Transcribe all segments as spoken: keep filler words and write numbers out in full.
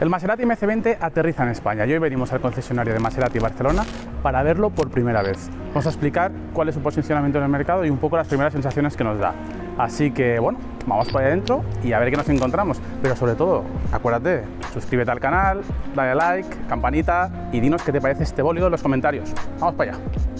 El Maserati M C veinte aterriza en España y hoy venimos al concesionario de Maserati Barcelona para verlo por primera vez. Vamos a explicar cuál es su posicionamiento en el mercado y un poco las primeras sensaciones que nos da. Así que bueno, vamos para adentro y a ver qué nos encontramos. Pero sobre todo, acuérdate, suscríbete al canal, dale like, campanita y dinos qué te parece este bólido en los comentarios. Vamos para allá.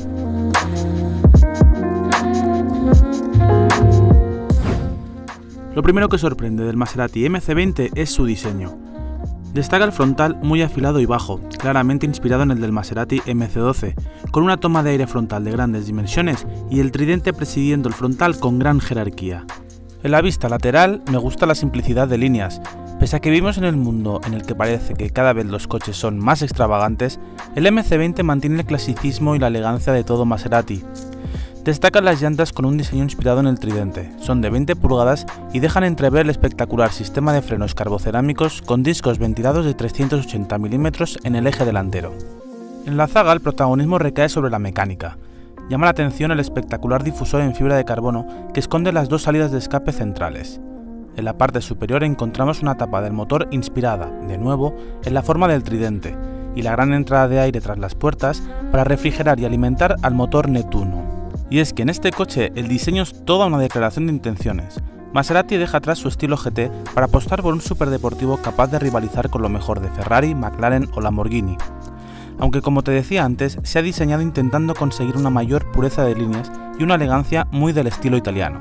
Lo primero que sorprende del Maserati M C veinte es su diseño. Destaca el frontal muy afilado y bajo, claramente inspirado en el del Maserati M C doce, con una toma de aire frontal de grandes dimensiones y el tridente presidiendo el frontal con gran jerarquía. En la vista lateral me gusta la simplicidad de líneas. Pese a que vivimos en el mundo en el que parece que cada vez los coches son más extravagantes, el M C veinte mantiene el clasicismo y la elegancia de todo Maserati. Destacan las llantas con un diseño inspirado en el tridente, son de veinte pulgadas y dejan entrever el espectacular sistema de frenos carbocerámicos con discos ventilados de trescientos ochenta milímetros en el eje delantero. En la zaga el protagonismo recae sobre la mecánica. Llama la atención el espectacular difusor en fibra de carbono que esconde las dos salidas de escape centrales. En la parte superior encontramos una tapa del motor inspirada, de nuevo, en la forma del tridente, y la gran entrada de aire tras las puertas para refrigerar y alimentar al motor Nettuno. Y es que en este coche el diseño es toda una declaración de intenciones. Maserati deja atrás su estilo G T para apostar por un superdeportivo capaz de rivalizar con lo mejor de Ferrari, McLaren o Lamborghini. Aunque como te decía antes, se ha diseñado intentando conseguir una mayor pureza de líneas y una elegancia muy del estilo italiano.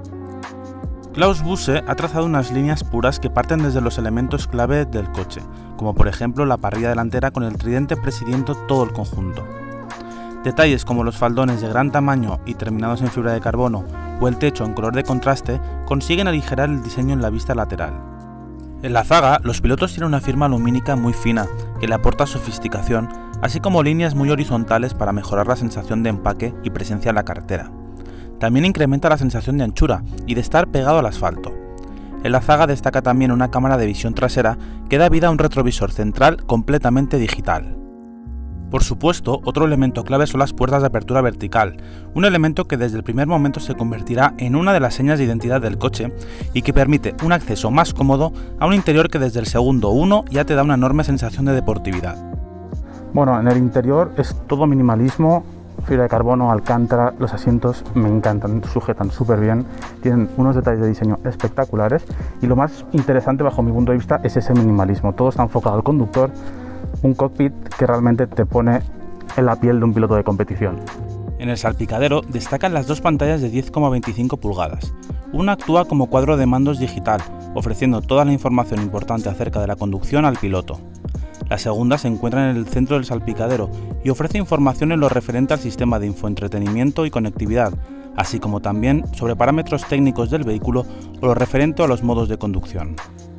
Klaus Busse ha trazado unas líneas puras que parten desde los elementos clave del coche, como por ejemplo la parrilla delantera con el tridente presidiendo todo el conjunto. Detalles como los faldones de gran tamaño y terminados en fibra de carbono o el techo en color de contraste consiguen aligerar el diseño en la vista lateral. En la zaga, los pilotos tienen una firma lumínica muy fina que le aporta sofisticación, así como líneas muy horizontales para mejorar la sensación de empaque y presencia en la carretera. También incrementa la sensación de anchura y de estar pegado al asfalto. En la zaga destaca también una cámara de visión trasera que da vida a un retrovisor central completamente digital. Por supuesto, otro elemento clave son las puertas de apertura vertical, un elemento que desde el primer momento se convertirá en una de las señas de identidad del coche y que permite un acceso más cómodo a un interior que desde el segundo uno ya te da una enorme sensación de deportividad. Bueno, en el interior es todo minimalismo, fibra de carbono, alcántara, los asientos me encantan, sujetan súper bien, tienen unos detalles de diseño espectaculares y lo más interesante bajo mi punto de vista es ese minimalismo, todo está enfocado al conductor. Un cockpit que realmente te pone en la piel de un piloto de competición. En el salpicadero destacan las dos pantallas de diez coma veinticinco pulgadas. Una actúa como cuadro de mandos digital, ofreciendo toda la información importante acerca de la conducción al piloto. La segunda se encuentra en el centro del salpicadero y ofrece información en lo referente al sistema de infoentretenimiento y conectividad, así como también sobre parámetros técnicos del vehículo o lo referente a los modos de conducción.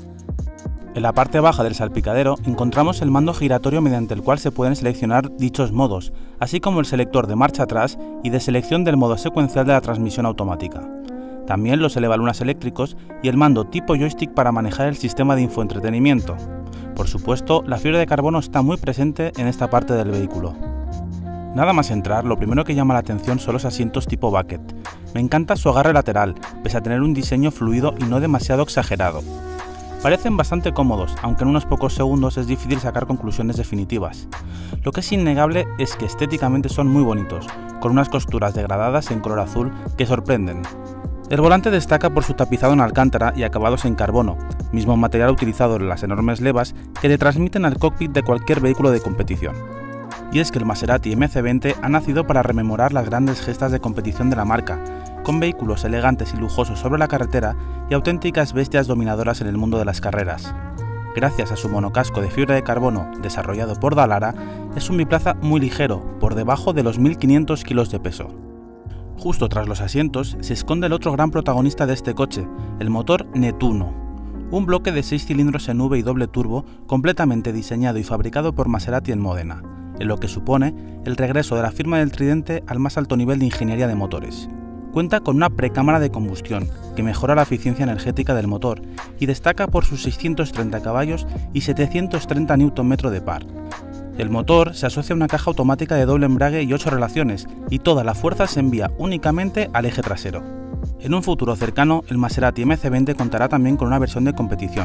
En la parte baja del salpicadero encontramos el mando giratorio mediante el cual se pueden seleccionar dichos modos, así como el selector de marcha atrás y de selección del modo secuencial de la transmisión automática. También los elevalunas eléctricos y el mando tipo joystick para manejar el sistema de infoentretenimiento. Por supuesto, la fibra de carbono está muy presente en esta parte del vehículo. Nada más entrar, lo primero que llama la atención son los asientos tipo bucket. Me encanta su agarre lateral, pese a tener un diseño fluido y no demasiado exagerado. Parecen bastante cómodos, aunque en unos pocos segundos es difícil sacar conclusiones definitivas. Lo que es innegable es que estéticamente son muy bonitos, con unas costuras degradadas en color azul que sorprenden. El volante destaca por su tapizado en alcántara y acabados en carbono, mismo material utilizado en las enormes levas que le transmiten al cockpit de cualquier vehículo de competición. Y es que el Maserati M C veinte ha nacido para rememorar las grandes gestas de competición de la marca, con vehículos elegantes y lujosos sobre la carretera y auténticas bestias dominadoras en el mundo de las carreras. Gracias a su monocasco de fibra de carbono desarrollado por Dallara, es un biplaza muy ligero, por debajo de los mil quinientos kilos de peso. Justo tras los asientos se esconde el otro gran protagonista de este coche, el motor Nettuno, un bloque de seis cilindros en V y doble turbo completamente diseñado y fabricado por Maserati en Módena, en lo que supone el regreso de la firma del tridente al más alto nivel de ingeniería de motores. Cuenta con una precámara de combustión, que mejora la eficiencia energética del motor y destaca por sus seiscientos treinta caballos y setecientos treinta newton metros de par. El motor se asocia a una caja automática de doble embrague y ocho relaciones, y toda la fuerza se envía únicamente al eje trasero. En un futuro cercano, el Maserati M C veinte contará también con una versión de competición,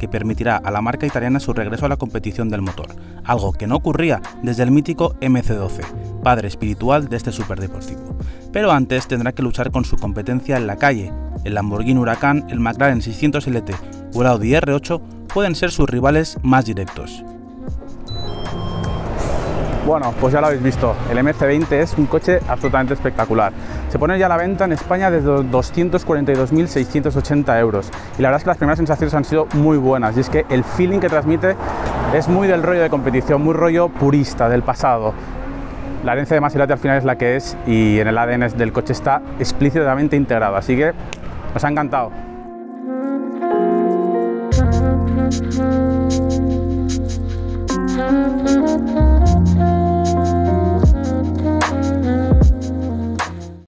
que permitirá a la marca italiana su regreso a la competición del motor, algo que no ocurría desde el mítico M C doce, padre espiritual de este superdeportivo. Pero antes tendrá que luchar con su competencia en la calle. El Lamborghini Huracán, el McLaren seiscientos L T o el Audi R ocho pueden ser sus rivales más directos. Bueno, pues ya lo habéis visto, el M C veinte es un coche absolutamente espectacular. Se pone ya a la venta en España desde doscientos cuarenta y dos mil seiscientos ochenta euros y la verdad es que las primeras sensaciones han sido muy buenas y es que el feeling que transmite es muy del rollo de competición, muy rollo purista del pasado. La herencia de Maserati al final es la que es y en el A D N del coche está explícitamente integrado, así que nos ha encantado. Thank you.